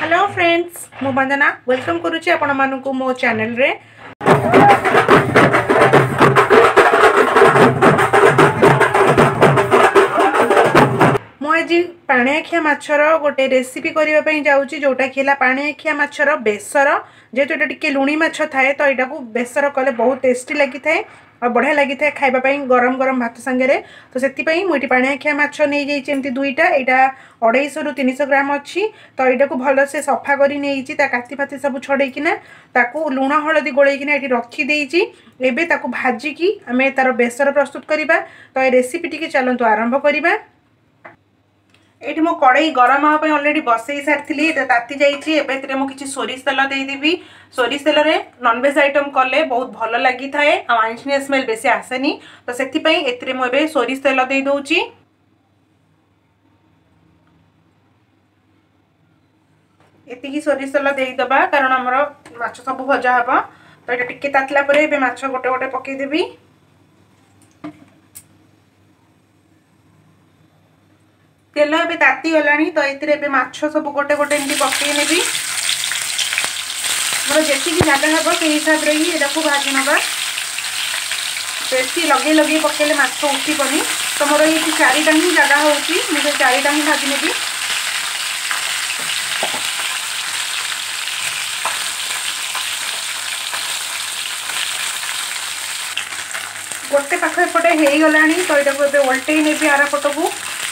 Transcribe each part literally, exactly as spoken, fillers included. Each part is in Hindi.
हेलो फ्रेंड्स मु वंदना वेलकम करुच्ची आपण मानकु मो चैनल रे। आज पाणिआखिया माछर गोटे रेसिपी करने जाऊँगी जोटा कि पाणिआखिया माछर बेसर जेहेतु ये टिके लुणी माछ थाए तो यहाँ को बेसर कले बहुत टेस्टी लगी थाए और बढ़िया लगी था खाइबापी गरम गरम भात सांगे। तो से मुझे पाणिआखिया माछ नहीं जाइए दुईटा यहाँ अढ़ाईश रु तीन सौ ग्राम अच्छी। तो यहाँ को भल से सफा कर काती फाती सब छड़ेकिना ताकू लुण हलदी गोलैकिना ये रखीदे एबे ताकू भाजिकी आम तार बेसर प्रस्तुत करवा। तो ये रेसिपी टी चलतु आरंभ करवा। ये मो कड़ई गरम हाँपी अलरेडी बसई सारी ताती जाइए मुझे सोरिष तेल देदेवी। सोरिष तेल रे नॉनवेज आइटम कले बहुत भल लगी थाए आइंसिनिया स्मेल बेसी आसेनी। तो से मुझे सोरिष तेल दे दूची। एतिकी सोरिष तेल देदबा कारण आमर माछ सब भजा हम। तो ये टिके तातला परे एबे माछ गोटे गोटे पकेदेवी। तेल ए ताती गलानी तो ये माछ सब गोटे गोटे एमती पकई नेबी। मोर जी जगह हम से हिसाब से ही ये भाजी नवा। बेसी लगे लगे पकेले माछ उठिबनी। तो मोर ये चारिटा ही जगह होची मुझे चारिटा ही भाजी नेबी। गोटे पाख एपटे हो गलानी तो यहाँ ओल्टे नेबी आर पट को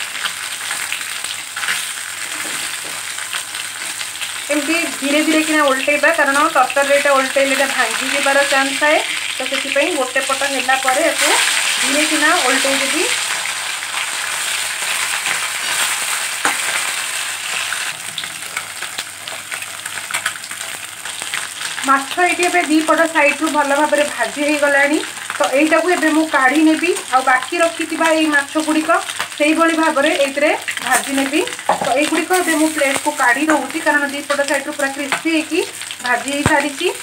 एमती धीरे धीरे किना ओल्टेबा कारण तरतर ओल्टेले भांगी जबार चान्स थाए। तो से गोटे पट है धीरे किना ओल्टे देवी। माछ ये दी पट साइड रु भल भाव में भाजी हो गलानी। तो यहीटा को एबे मु काढ़ी नेबी आ बाकी रखिथिबा एई माछ गुड़िक से भाव में ये भाजी नेबी। तो युड़िक एबे मु प्लेट को काढ़ी दूसरी कारण दी पट साइड पूरा क्रिस्पी होगी भाजी हो सारी।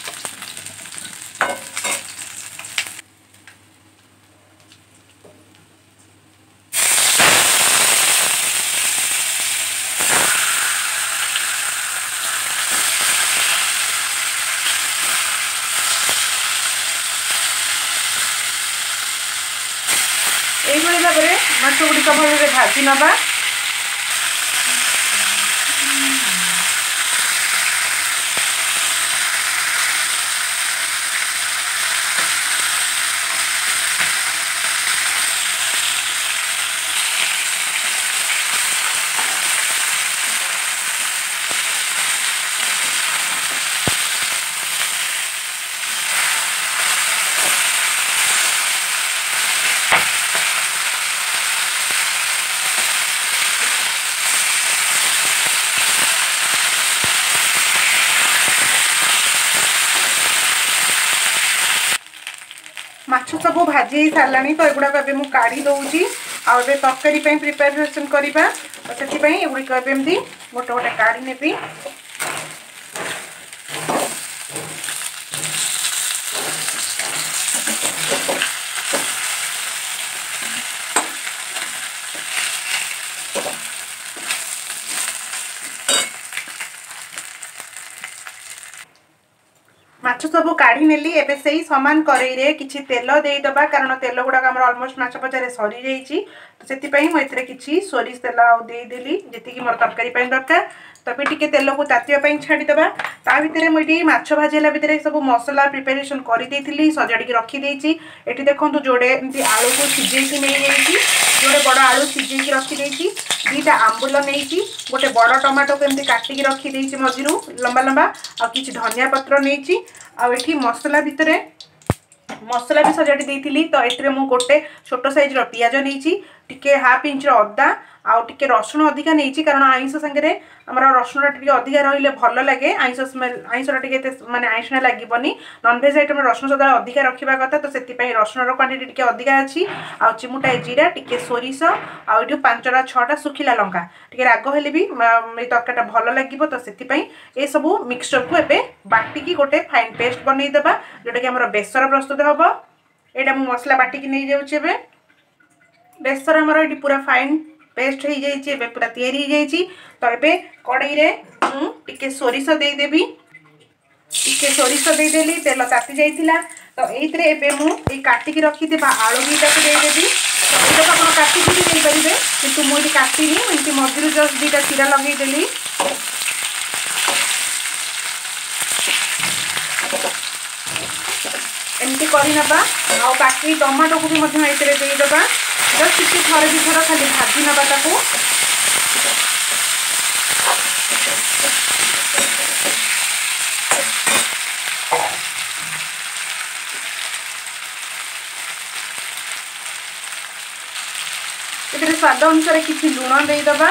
यही भाव में माछ गुड़िक भल भाजी नवा। माछ सब भाजी सारानी तो युड़ाक एवं मुझे काढ़ी दूसरी आए तरकारी प्रिपेरेसन करवा। तो से युड़िक एमती गोटे गोटे काढ़ी नेबी। माछ सब काढ़ी नेली एबे से ही समान कड़ई रे किछि तेल देदबा कारण तेल गुड़ाक आम अलमोस्ट माछ भजा सरी जाइए। तो से मुझे किसी सोरिष तेल आदेली जी मोर तरकारी दरकार। तबे टिके तेल को तातिया छाड़ीदबा। ता भितर मुझे माछ भाजला भितर सब मसला प्रिपेरेसन कर सजाड़ी रखीदे। ये देखो जोड़े एमती आलू को सीझे नहीं जोड़े बड़ आलू सीझे रखीदे। दीटा आंबुल नहीं गोटे बड़ टमाटो को एमती काटिकी रखीदे मझिरू लंबा लंबा आ कि धनिया पत्र नहीं आठी मसला भितर मसला भी सजाड़ी देती। तो ये गोटे छोट साइज पियाज नहीं टिके हाफ इंच अदा आउ टिके रसुण अधिका नहीं कारण आइंस सांगे आमर रसुण टे अधिका रही भल लगे आइंस स्मेल आइंसा टे माने आइंसा लगभग नॉनवेज आइटम रसुण सदा अधिका रखा कथा। तो से रसुण क्वांटिटी टिके अधिका अच्छी आ चिमुटाए जीरा टिके सोरिष आउ पांचटा छटा सुखिला लंका टिके राग हेले भी तरकारीटा भल लगे। तो से सब मिक्सचर को एबे बाटिकी गोटे फाइन पेस्ट बनईदेबा जोटा कि आमर बेसर प्रस्तुत हम। यहाँ मुझे मसला बाटिकी नहीं जाऊँचे बेसर आमर ये पूरा फाइन पेस्ट हो जाइए पूरा तैयारी हो जाइए। तो ये कड़ई रे मु टिके सोरिष देदेवी टिके सोरिष देदेली तेल ताती जाइतिला तो एइतरे एबे मु ए काटिकी रखिथिबा आलू दुईटा को देदेवी तो एटा आपण काटिकी भी देई परिबे किंतु मु एटी काटिनी एंती मझिरु जस्ट दुईटा चिरा लगेई देली एमती करनबा आ बाकी टमाटो को भी मध्य एतरे देई दबा जस्ट टिके थरे दि थर खाली भाजी नबा ताको एतरे स्वाद अनुसार किसी लुण दे दबा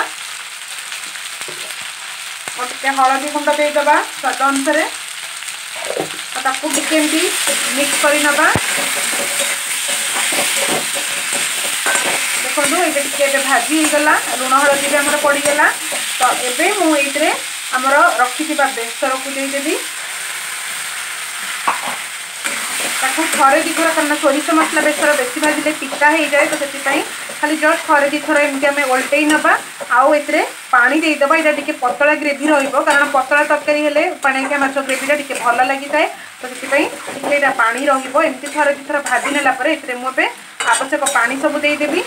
और टिके हळदी गुंड दे दबा स्वाद अनुसार ताकू टिके एमती मिक्स करि नबा देखो ये टिके एबे भाजी हो गला लुण हळदी भी हमर पड़ी गला तो एबे मु एतरे हमर रखिथिबा बेसर को दे देबी ताकू थरे दी थर करना सोरिष मसला बेसर बेसी भाजिले पिता हो जाए तो से खाली जस्ट थरे दी थर एमती आम ओल्टई नबा आउ एतरे पानी दे दबा एटा टिके पतला ग्रेवी रहिबो कारण पतला तरकारी हेले पाणिया माछ ग्रेवीटा टिके भल लागि थाए तो से टिके एटा पानी रहिबो एमती थरे दी थर भाजी नेला परे एतरे मु बे आवश्यक पानी सब दे देबी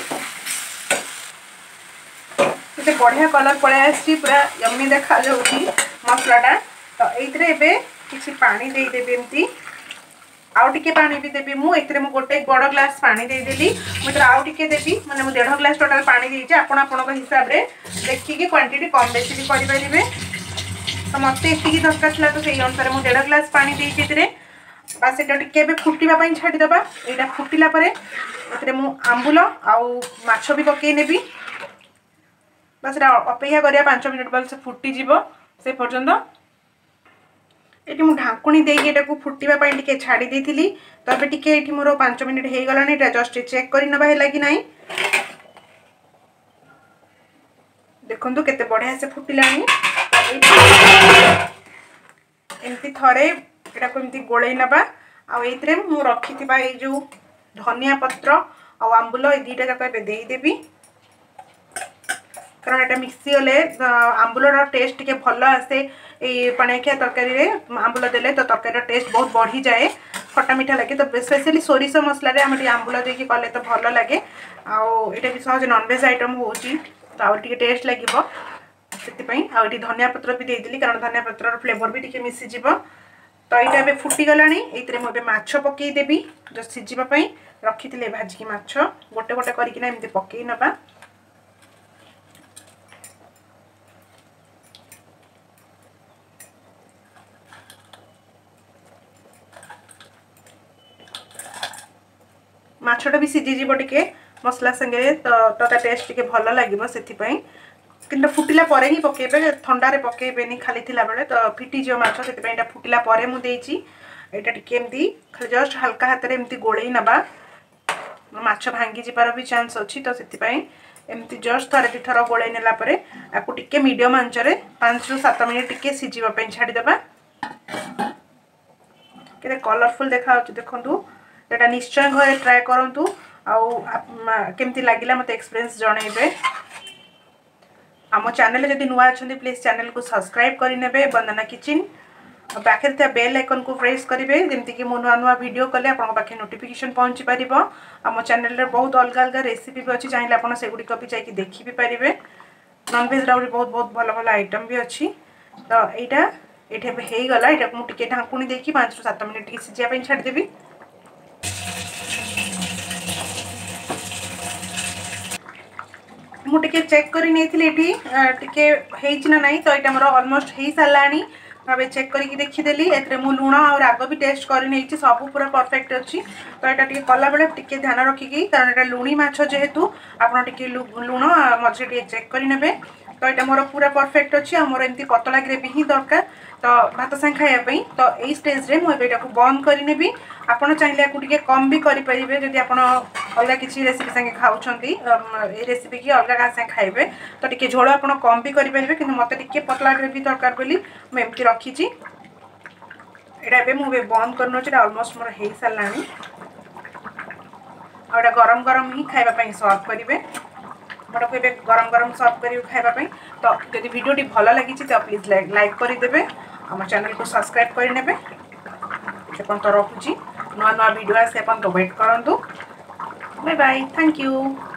एते बढ़िया कलर पळे आसी पूरा यम्मी देखा जाउची मसलाटा तो एतरे एबे किछि पानी दे देबी एमती आउ टिके पानी भी देबी मु एतरे मु गोटे बड़ ग्लास पानी दे देली मु एतरे आउ टिके देबी माने मु डेढ़ ग्लास टोटल पानी देइचे आपण आपण को हिसाब रे देखि के क्वांटिटी कम बेसी भी करि परिबे तो मते एतिकी दरकार छला तो सेही अनुसार मु डेढ़ ग्लास पानी देइचे एतरे बस एटा टिके बे फुटिबा पई छाडी दबा एटा फुटिला परे एतरे मु आंबुल आउ माछ भी पके नेबी बस एटा अपेक्षा करिया पाँच मिनिट बल से फुटी जीवो से पर्यंत एटी मु ढाकुणी देकी एटा को फुटिबा पई टिके छाडी देथिली तो अबे टिके एटी मोर पाँच मिनिट हे गलानी एटा जस्ट चेक करि नबा हेला कि नाही देखंतु केते बढ़िया से फुटिलानी एमती थरे एटा को एमती गोळै नबा आ एतरे मु रखिथिबा ए जो धनिया पत्र आ आंबुल ए दीटा जाक एबे देई देबी कारण एटा मिक्सी होले आंबुलर टेस्ट के भल आसे ये पणिया तरकारी रे आंबुल देले तो तरकारी टेस्ट बहुत बढ़ी जाए खट्टा मीठा लगे तो स्पेशली सोरिष मसला रे हम आंबुल देकी कले तो भल लगे आउ एटा भी सहज नॉनवेज आइटम होची तो आउ टिके टेस्ट लागिबो सेति पई आउ एटी धनिया पत्र भी दे देली कारण धनिया पत्र रो फ्लेवर भी टिके मिसी जीवो तो एटा बे फुटी गलानी एतरे मो बे माछ पकई देबी जो सिजिबा पई रखिथिले भाजी की माछ गोटे गोटे करिकि ना एमती पकई नबा माछटा भी सीझी जीवो टिके मसला संगे तो ता टेस्ट टिके भल लागिबो सेति पई किंतु फुटिला परे ही पकेबे ठंडा रे पकेबेनी खाली थिला बेले तो फिटी जो माछ सेति पई एटा फुटिला परे मु देइची एटा टिके एमती खाली जस्ट हल्का हाथ रे एमती गोळेई नबा माछ भांगी जिबार भी चांस अछि तो सेति पई एमती जस्ट थरे दि थर गोळेई नेला परे आकु टिके मीडियम आंच रे पाँच रु सात मिनिट टिके सिजिबा पई छाडी देबा केते कलरफुल देखा होछि देखंतु एटा निश्चय घरे ट्राई करंतु आउ केमती लागिला मते एक्सपीरियंस जणैबे आम चैनल जदि नुआ अछंती प्लीज चैनल को सब्सक्राइब करि नेबे वंदना किचन पाखे था बेल आइकन को प्रेस करेंगे जमती कि मो नुआ नुआ वीडियो कले आपन पाखे नोटिफिकेशन पहुँची पार आम चैनल बहुत अलग अलग रेसिपी भी अच्छी चाहिए आप सेगुड़िक भी जाकि देखी भी पारे नॉनवेज रा बहुत बहुत भल भल आइटम भी अच्छी तो यहाँ ये होगला यहाँ मुझे ढाकुणी देखी पाँच रु सात मिनट सिझापी छाड़देवी मुझे चेक कर ना नहीं तो यहाँ मोर अलमोस्ट हो सारा भावे चेक करके देखीदेली ए मु लुण और राग भी टेस्ट कर सब पूरा परफेक्ट अच्छी तो यहाँ टे कला बेले टे ध्यान रखिकी कारण यहाँ लुणी माछ जेहेतु आपड़ लुण मझे टे चेक करे तो यहाँ मोर पूरा परफेक्ट अच्छी मोर एमती पतला ग्रेवी ही दरकार तो भात सांग खायापी तो यही स्टेज रे मुझे बंद करनेबी आपड़ चाहिए आपको कम भी करेंगे जदि आप अलग किसी रेसिपी संगे खाऊँ ये रेसिपी की अलग क्या संगे खाइबे तो टी झोल आप कम भी करेंगे कि मत टे पतला ग्रेवी दरकार बोली मुझे रखी यहाँ मुझे बंद कर अलमोस्ट मोर हो सारा आटा गरम गरम ही खावाई सर्व करेंगे मोटा को गरम गरम सर्व कर खावाई तो तो जदि वीडियोटी भल लगी तो प्लीज लाइक करदे आम चैनल को सब्सक्राइब करने तो रखुची नुआ नुआ वीडियो आसे तो वेट करूँ बाय बाय थैंक यू।